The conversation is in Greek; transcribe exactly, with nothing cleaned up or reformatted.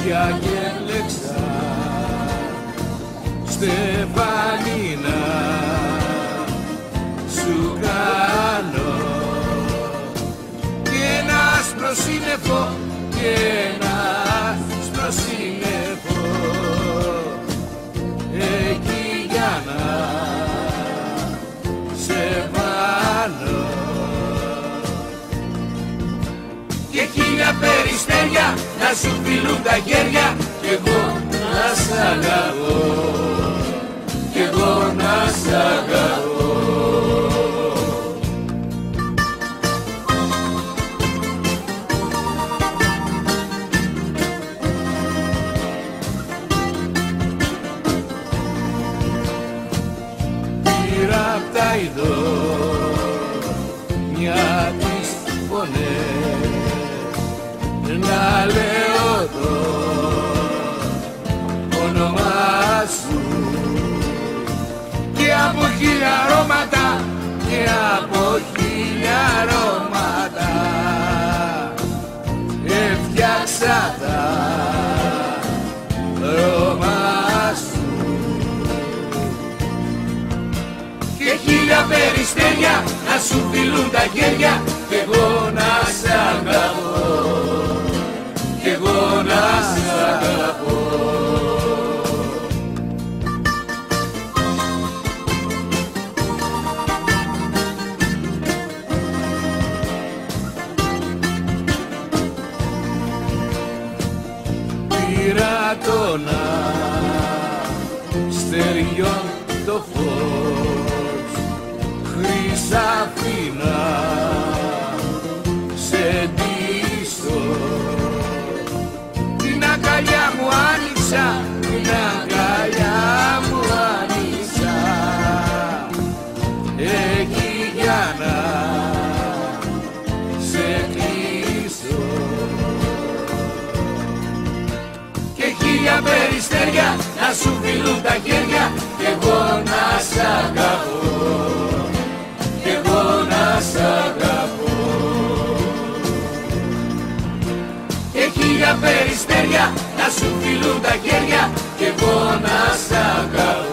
για γέλεξα Στεφανίνα σου κάνω και ένα άσπρο σύννεφο και ένα άσπρο σύννεφο εκεί για να σε βάλω και χίλια περιστέρια να σου φιλούν τα χέρια κι εγώ να σ' αγαπώ, κι εγώ να σ' αγαπώ. Πήρα απ' τα ειδώ μια τις φωνές να λέω το όνομά σου και από χίλια αρώματα και από χίλια αρώματα έφτιαξα τα αρώμα σου και χίλια περιστέρια να σου φιλούν τα χέρια κι εγώ να σ' αγαπώ, κι εγώ να σ' αγαπώ. Πήρα τον αστεριών το φως χρυσαφίνα σε ντύσω την αγκαλιά μου άνοιξα, την αγκαλιά μου άνοιξα εκεί για να σε κλείσω και χίλια περιστέρια να σου φιλούν τα χέρια κι εγώ να σ' αγαπώ, κι εγώ να σ' αγαπώ και χίλια περιστέρια να σου φιλούν τα χέρια κι εγώ να σ' αγαπώ.